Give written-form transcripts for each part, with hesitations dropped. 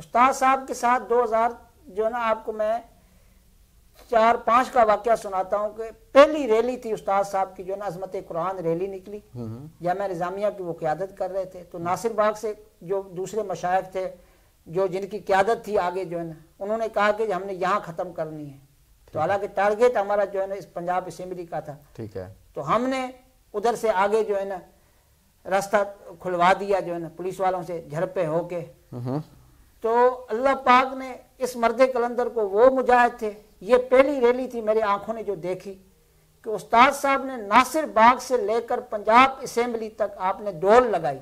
استاد صاحب کے ساتھ 2000 جو ہے نا آپ کو میں 4-5 کا واقعہ سناتا ہوں کہ پہلی ریلی تھی استاد صاحب کی جو ہے نا عظمت قرآن ریلی نکلی، جامعہ نظامیہ کی وہ قیادت کر رہے تھے، تو ناصر باغ سے جو دوسرے مشائخ تھے جو جن کی قیادت تھی آگے جو ہے نا، انہوں نے کہا کہ ہم نے یہاں ختم کرنی ہے، تو حالانکہ ٹارگیٹ ہمارا جو ہے نا اس پنجاب اسمبلی کا تھا، ٹھیک ہے، تو ہم نے ادھر سے آگے جو ہے نا راستہ کھلوا دیا جو ہے نا پولیس والوں سے جھڑپے ہو کے، تو اللہ پاک نے اس مرد کلندر کو، وہ مجاہد تھے، یہ پہلی ریلی تھی میری آنکھوں نے جو دیکھی کہ استاد صاحب نے ناصر باغ سے لے کر پنجاب اسمبلی تک آپ نے ڈول لگائی،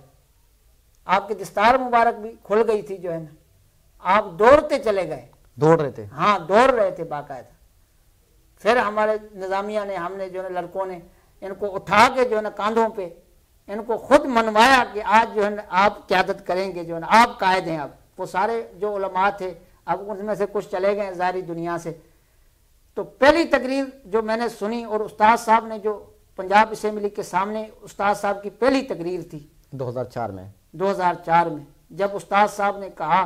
آپ کی دستار مبارک بھی کھل گئی تھی جو ہے نا، آپ دوڑتے چلے گئے، دوڑ رہے تھے، ہاں دوڑ رہے تھے باقاعدہ، پھر ہمارے نظامیہ نے، ہم نے جو ہے لڑکوں نے ان کو اٹھا کے جو ہے نا کاندھوں پہ ان کو خود منوایا کہ آج جو ہے نا آپ قیادت کریں گے، جو ہے نا آپ قائد ہیں، اب وہ سارے جو علماء تھے اب ان میں سے کچھ چلے گئے ظاہری دنیا سے، تو پہلی تقریر جو میں نے سنی اور استاد صاحب نے جو پنجاب اسمبلی کے سامنے استاد صاحب کی پہلی تقریر تھی 2004 میں، جب استاد صاحب نے کہا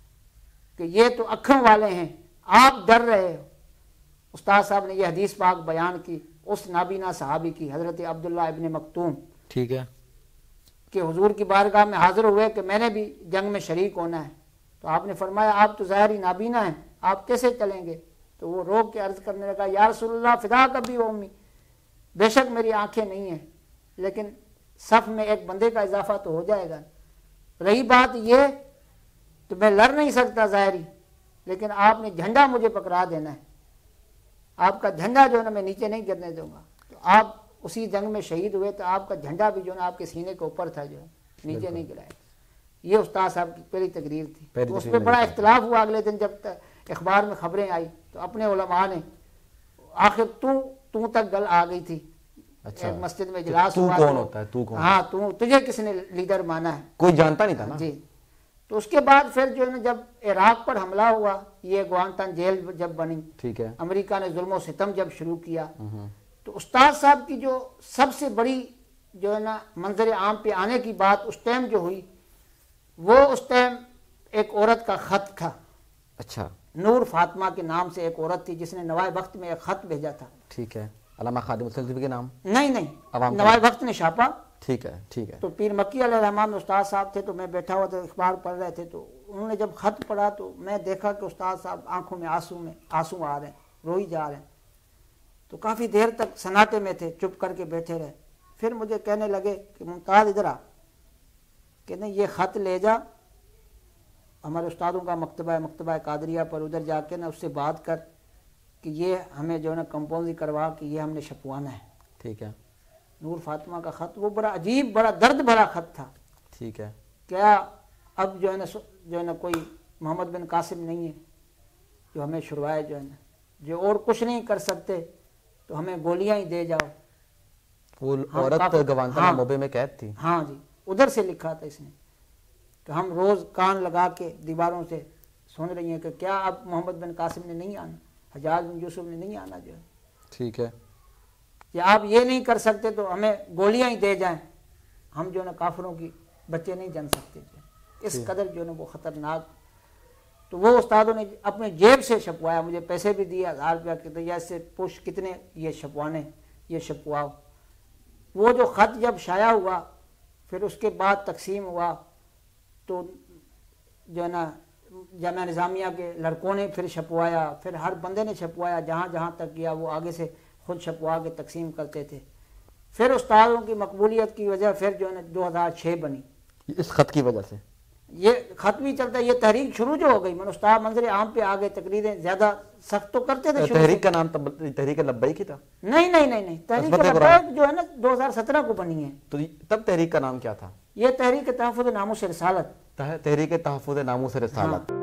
کہ یہ تو اکھوں والے ہیں، آپ ڈر رہے ہو، استاد صاحب نے یہ حدیث پاک بیان کی اس نابینا صحابی کی، حضرت عبداللہ ابن مکتوم، ٹھیک ہے، کہ حضور کی بارگاہ میں حاضر ہوئے کہ میں نے بھی جنگ میں شریک ہونا ہے، تو آپ نے فرمایا آپ تو ظاہری نابینا ہیں، آپ کیسے چلیں گے؟ تو وہ روک کے عرض کرنے لگا یا رسول اللہ فدا کبھی و امی، بے شک میری آنکھیں نہیں ہیں لیکن صف میں ایک بندے کا اضافہ تو ہو جائے گا، رہی بات یہ تو میں لڑ نہیں سکتا ظاہری، لیکن آپ نے جھنڈا مجھے پکڑا دینا ہے، آپ کا جھنڈا جو ہے نا میں نیچے نہیں گرنے دوں گا، تو آپ اسی جنگ میں شہید ہوئے تو آپ کا جھنڈا بھی جو ہے نا آپ کے سینے کے اوپر تھا، جو ہے نیچے نہیں گرائے، یہ استاد صاحب کی پہلی تقریر تھی، تو اس پہ بڑا اختلاف ہوا اگلے دن جب اخبار میں خبریں آئی تو اپنے علماء نے آخر تو تک گل آ گئی تھی، ایک مسجد میں اجلاس ہوا، تو کون ہوتا ہے تو کون، ہاں تجھے کس نے لیڈر مانا ہے، کوئی جانتا نہیں تھا نا، جی، تو اس کے بعد پھر جو ہے نا جب عراق پر حملہ ہوا، یہ گوانتان جیل جب بنی، ٹھیک ہے، امریکہ نے ظلم و ستم جب شروع کیا، تو استاد صاحب کی جو سب سے بڑی جو ہے نا منظر عام پہ آنے کی بات اس ٹائم جو ہوئی، وہ اس ٹائم ایک عورت کا خط تھا، اچھا، نور فاطمہ کے نام سے ایک عورت تھی جس نے نوائے وقت میں ایک خط بھیجا تھا، ٹھیک ہے، علامہ خادم السلطنت کے نام، نہیں نوائے وقت نے چھاپا، ٹھیک ہے، تو پیر مکی علیہ الرحمٰن میں استاد صاحب تھے، تو میں بیٹھا ہوا تھا اخبار پڑھ رہے تھے، تو انہوں نے جب خط پڑھا تو میں دیکھا کہ استاد صاحب آنکھوں میں آنسو آ رہے ہیں، روئی جا رہے ہیں، تو کافی دیر تک سناٹے میں تھے، چپ کر کے بیٹھے رہے، پھر مجھے کہنے لگے کہ ممتاز ادھر آ، کہ نہیں یہ خط لے جا ہمارے استادوں کا مکتبہ قادریہ پر، ادھر جا کے نا اس سے بات کر کہ یہ ہمیں جو ہے نا کمپوز کروا کہ یہ ہم نے چھپوانا ہے، ٹھیک ہے، نور فاطمہ کا خط، وہ بڑا عجیب بڑا درد بھرا خط تھا، ٹھیک ہے، کیا اب جو ہے نا کوئی محمد بن قاسم نہیں ہے جو ہمیں چھڑوائے، جو ہے نا جو اور کچھ نہیں کر سکتے تو ہمیں گولیاں ہی دے جاؤ، وہ عورت گوانتانامو موبے میں قید تھی، ہاں جی، ادھر سے لکھا تھا اس نے کہ ہم روز کان لگا کے دیواروں سے سن رہی ہیں کہ کیا اب محمد بن قاسم نے نہیں آنا، حجاج بن یوسف نے نہیں آنا، جو ہے ٹھیک ہے، یا آپ یہ نہیں کر سکتے تو ہمیں گولیاں ہی دے جائیں، ہم جو ہے نا کافروں کی بچے نہیں جن سکتے، جو ہے اس قدر جو ہے نا وہ خطرناک، تو وہ استادوں نے اپنے جیب سے چھپوایا، مجھے پیسے بھی دیے 1000 روپیہ کے، یا اس سے پوچھ کتنے یہ چھپوانے، یہ چھپواؤ، وہ جو خط جب شائع ہوا پھر اس کے بعد تقسیم ہوا، تو جو ہے نا جامعہ نظامیہ کے لڑکوں نے پھر چھپوایا، پھر ہر بندے نے چھپوایا، جہاں جہاں تک گیا وہ آگے سے خود چھپوا کے تقسیم کرتے تھے، پھر استادوں کی مقبولیت کی وجہ پھر جو ہے نا 2006 بنی، اس خط کی وجہ سے، یہ خط بھی چلتا ہے، یہ تحریک شروع جو ہو گئی، میں استاد منظر عام پہ آگے تقریریں زیادہ سخت تو کرتے تھے، تحریک کا نام تحریک لبیک ہی تھا، نہیں، تحریک لبیک جو ہے نا 2017 کو بنی ہے، تو تب تحریک کا نام کیا تھا؟ یہ تحریک تحفظ ناموس رسالت، تحریک تحفظ ناموس رسالت۔